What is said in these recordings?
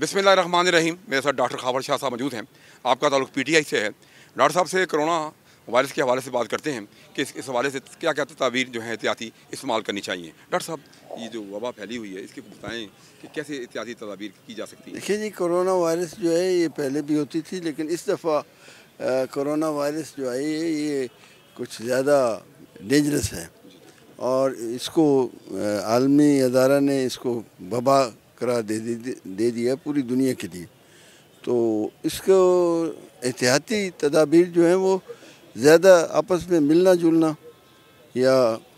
बिस्मिल्लाहिर्रहमानिर्रहीम। मेरे साथ डॉक्टर खावर शाह साहब मौजूद हैं। आपका ताल्लुक पीटीआई से है। डॉक्टर साहब से कोरोना वायरस के हवाले से बात करते हैं कि इस हवाले से क्या क्या तदाबीर जो है एहतियाती इस्तेमाल करनी चाहिए। डॉक्टर साहब, ये जो वबा फैली हुई है इसके बताएं कि कैसे एहतियाती तदाबीर की जा सकती है। देखिए जी, कोरोना वायरस जो है ये पहले भी होती थी, लेकिन इस दफ़ा कोरोना वायरस जो आई है ये कुछ ज़्यादा डेंजरस है और इसको आलमी अदारा ने इसको वबा करार दे दिया पूरी दुनिया के लिए। तो इसको एहतियाती तदाबीर जो हैं वो ज़्यादा आपस में मिलना जुलना या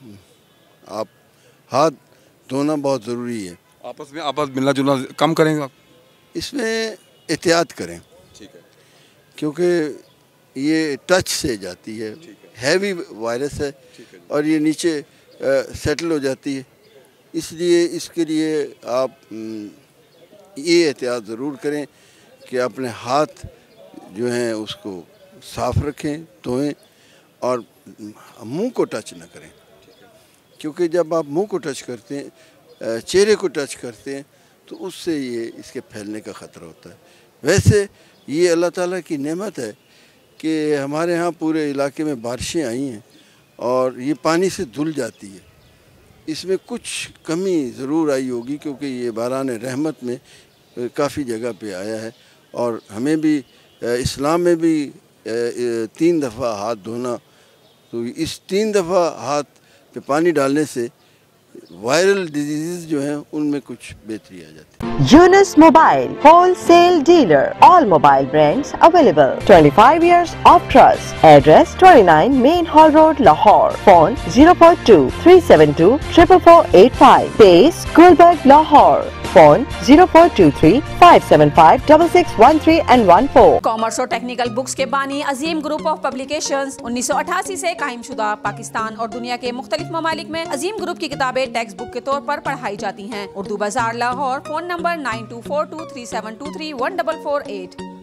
आप हाथ धोना बहुत ज़रूरी है। आपस मिलना जुलना कम करेंगे, इसमें एहतियात करें, ठीक है, क्योंकि ये टच से जाती है, हैवी वायरस है और ये नीचे सेटल हो जाती है। इसलिए इसके लिए आप ये एहतियात ज़रूर करें कि अपने हाथ जो हैं उसको साफ़ रखें, धोएं और मुंह को टच न करें, क्योंकि जब आप मुंह को टच करते हैं, चेहरे को टच करते हैं, तो उससे ये इसके फैलने का ख़तरा होता है। वैसे ये अल्लाह ताला की नेमत है कि हमारे यहाँ पूरे इलाके में बारिशें आई हैं और ये पानी से धुल जाती है। इसमें कुछ कमी ज़रूर आई होगी क्योंकि ये बारान रहमत में काफ़ी जगह पे आया है और हमें भी इस्लाम में भी 3 दफ़ा हाथ धोना, तो इस 3 दफ़ा हाथ पे पानी डालने से वायरल डिजीज़ जो हैं उनमें कुछ बेहतरी आ जाती है। Yunus Mobile, wholesale dealer, all mobile brands available. 25 years of trust. Address 29 Main Hall Road, Lahore. Phone 042 372 44485. Base Gulberg, Lahore. Phone 0423 575 6613 and 14. Commerce और टेक्निकल बुक्स के बानी अजीम ग्रुप ऑफ पब्लिकेशंस 1988 से कायम शुदा पाकिस्तान और दुनिया के मुख्तलिफ ममालिक में अजीम ग्रुप की किताबें टेक्स्ट बुक के तौर पर पढ़ाई जाती हैं। उर्दू बाजार, लाहौर। Phone number 924237231448।